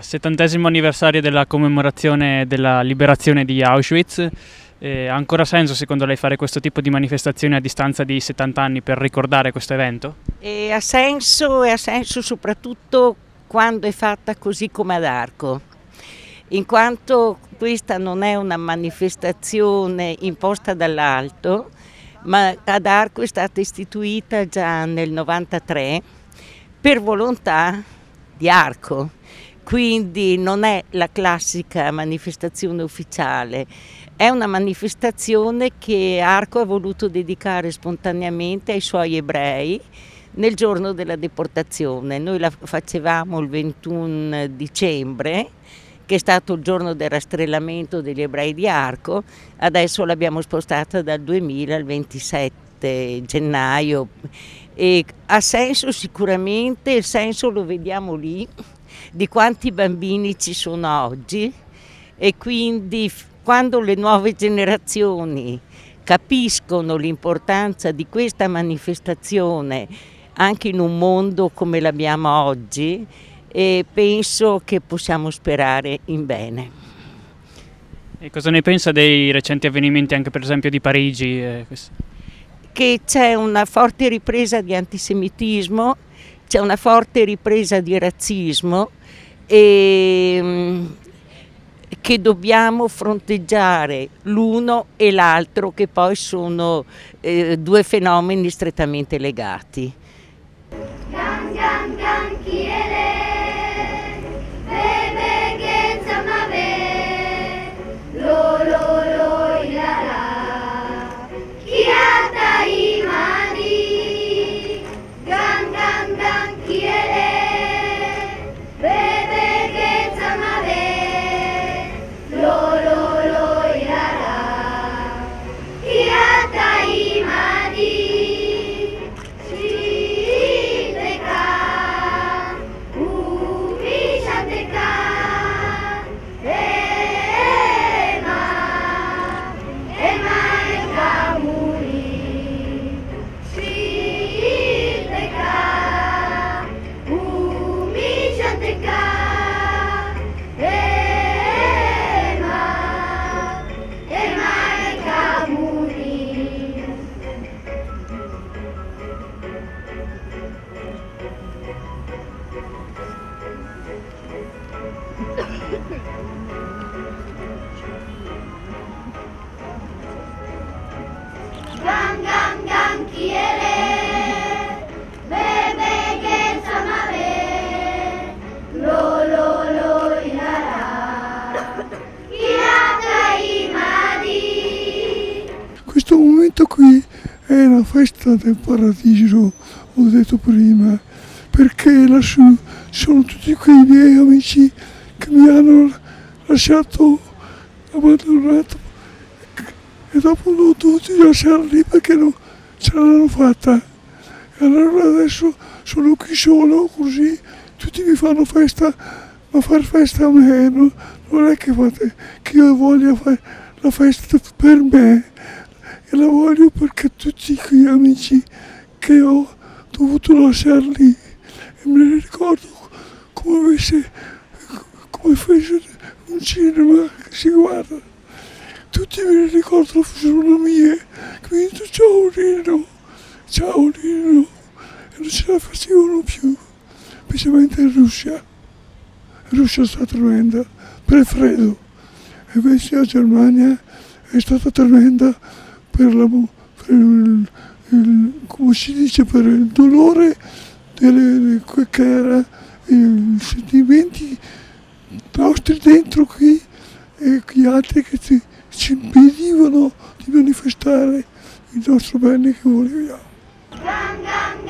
70° anniversario della commemorazione della liberazione di Auschwitz. Ha ancora senso secondo lei fare questo tipo di manifestazioni a distanza di 70 anni per ricordare questo evento? Ha senso soprattutto quando è fatta così come ad Arco, in quanto questa non è una manifestazione imposta dall'alto, ma ad Arco è stata istituita già nel 93 per volontà di Arco. Quindi non è la classica manifestazione ufficiale, è una manifestazione che Arco ha voluto dedicare spontaneamente ai suoi ebrei nel giorno della deportazione. Noi la facevamo il 21 dicembre, che è stato il giorno del rastrellamento degli ebrei di Arco, adesso l'abbiamo spostata dal 2000 al 27 gennaio e ha senso sicuramente, il senso lo vediamo lì, di quanti bambini ci sono oggi, e quindi quando le nuove generazioni capiscono l'importanza di questa manifestazione anche in un mondo come l'abbiamo oggi, penso che possiamo sperare in bene. E cosa ne pensa dei recenti avvenimenti anche per esempio di Parigi? Che c'è una forte ripresa di antisemitismo, c'è una forte ripresa di razzismo e che dobbiamo fronteggiare l'uno e l'altro, che poi sono due fenomeni strettamente legati. Gang, gang, gang, chi è lei? Bebe, che insomma ve? Lo, ilala. Chi ha dai mani? Gang, gang, gang, chi è lei? Bebe, che insomma ve? Lo, ilala. Chi ha dai mani? Gang, gang, gang, chi è lei? Bebe, che insomma ve? Lo, ilala. Chi ha dai mani? Questo momento qui è la festa del paradiso, ho detto prima, perché lassù sono tutti quei miei amici che mi hanno lasciato, abbandonato, e dopo non ho dovuto lasciarli perché non ce l'hanno fatta. E allora adesso sono qui solo, così tutti mi fanno festa, ma far festa a me non è che io voglia fare la festa per me, e la voglio perché tutti quegli amici che ho dovuto lasciarli, e me ne ricordo come fosse un cinema che si guarda. Tutti me ne ricordano fisionomie, quindi ciao Lino, e non ce la facevano più, specialmente in Russia. La Russia è stata tremenda per il freddo, e invece la Germania è stata tremenda per come si dice, per il dolore che era i sentimenti nostri dentro qui, e gli altri che ci impedivano di manifestare il nostro bene che voleviamo.